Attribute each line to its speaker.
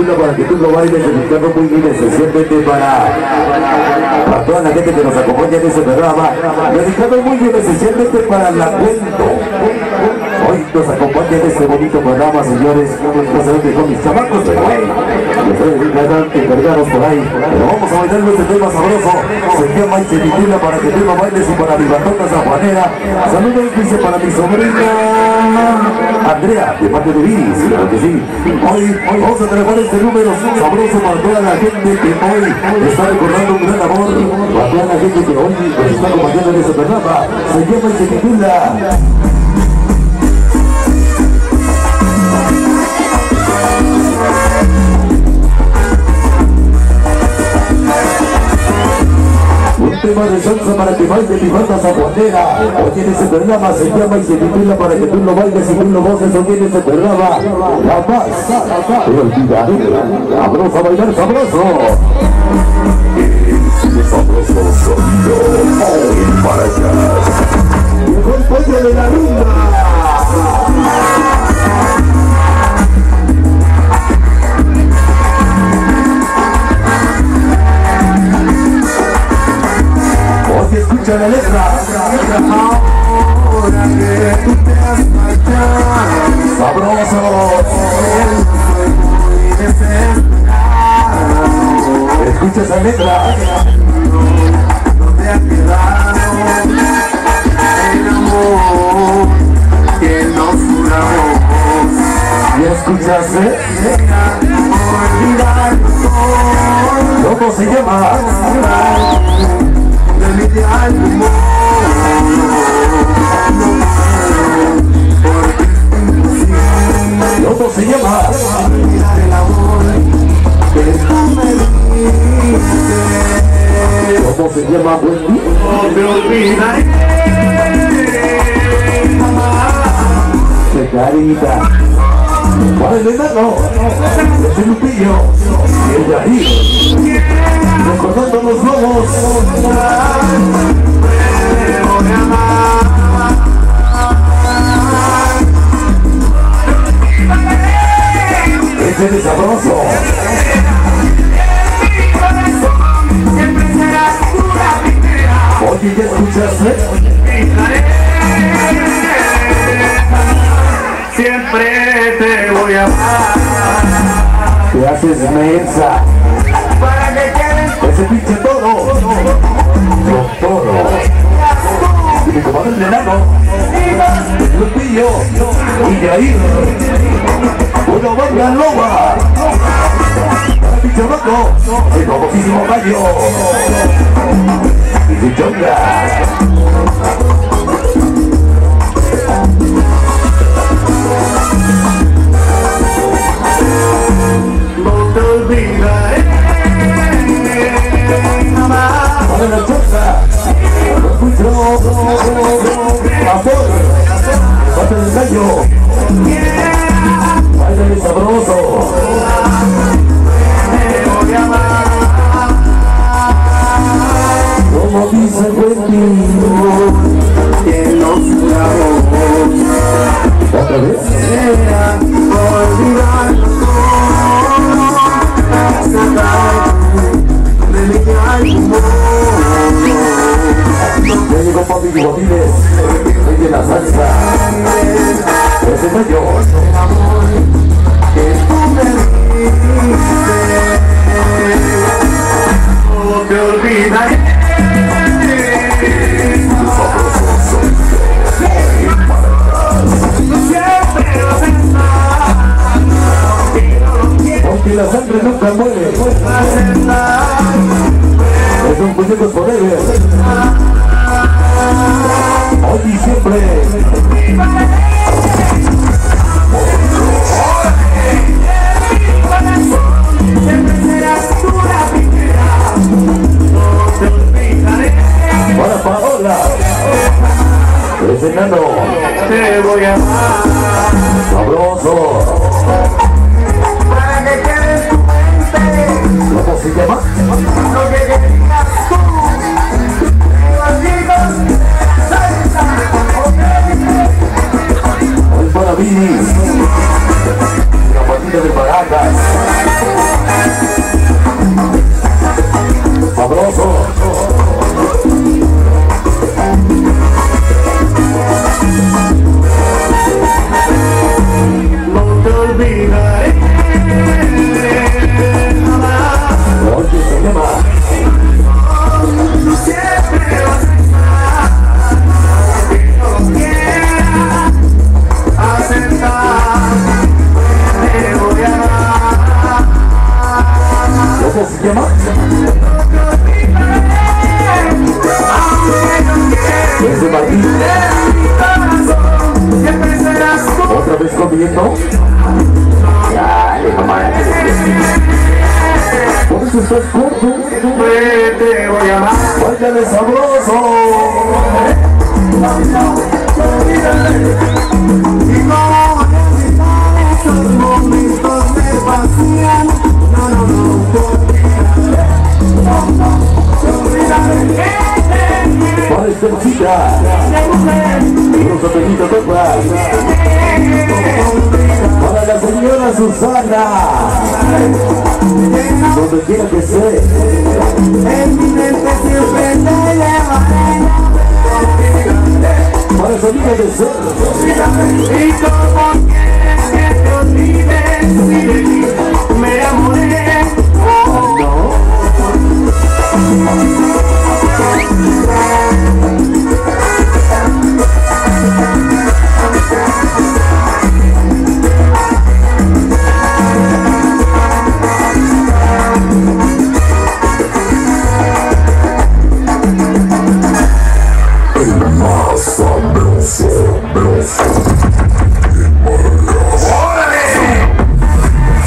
Speaker 1: titula para que tú lo bailes, dedicado muy bien especialmente para toda la gente que nos acompaña en este programa, dedicado muy bien especialmente para la cuento. Hoy nos acompaña en este bonito programa, señores. No sé dónde son mis chamacos, pero ustedes encargados por ahí. Pero vamos a bailar este tema sabroso. Se llama y se titula para que tú lo bailes y para mi batota sanjuanera. Saludos, dice, para mi sobrina Andrea, de parte de Viris, claro que sí. Hoy vamos a trabajar este número sabroso para toda la gente que hoy está recordando un gran amor, para toda la gente que hoy nos está acompañando en este programa. Se llama y se titula un tema de salsa para que baile mi banda sanjuanera. Hoy en este programa se llama y se titula para que tú lo bailes y tú lo goces. Hoy en este programa jamás te olvidaré. Sabroso a bailar, sabroso. Sabroso sonido en Maracas. Llegó el pollo de la rumba. Escucha la letra. Ahora que tú te has marchado, sabroso, estoy muy desesperado. Escucha esa letra. No te ha quedado el amor que nos juramos. ¿Y escuchaste? ¿Cómo se llama? ¿Cómo se llama? El amor que tú me diste. ¿Cómo se llama? No te olvidaré jamás. ¡Qué carita! ¡Para el enano! ¡Ese Lupillo! ¡El Yair! Recordando los lobos. Este es sabroso. Oye, ¿ya escuchaste? Siempre te voy a amar. Te haces mensa. Ese pinche toro, los toros, y mi compadre el enano, Lupillo, y Yair, una banda loba, para mi chamaco, el famosísimo gallo, y su chonga. No te olvidaré. Para la choza, lo escucho, amor, parte del gallo, baile sabroso. Como dice Wendy, que nos juramos. ¿Otra vez? Ya llegó Papi Bigotines, rey de la salsa. Ese gallo. El amor que tú me diste, no te olvidaré. Siempre vas a estar, porque la sangre nunca muere. Es un muñeco forever. Hoy y siempre. Siempre serás tú la primera. No te olvidaré. Para Paola, ese enano, te voy a amar. Sabroso. Para que quede tu mente. ¿Cómo se llama? Lo que querías tú. Amigos, salsa. es corto,
Speaker 2: te voy a amar.
Speaker 1: báilale sabroso.
Speaker 2: Y como esos momentos me vacían,
Speaker 1: Para Estelcita, los apelitos topas. Para la señora Susana, donde quiera que esté.
Speaker 2: en mi mente siempre te llevaré.
Speaker 1: Para su amiga de ser.
Speaker 2: Y como quieres que te olvides,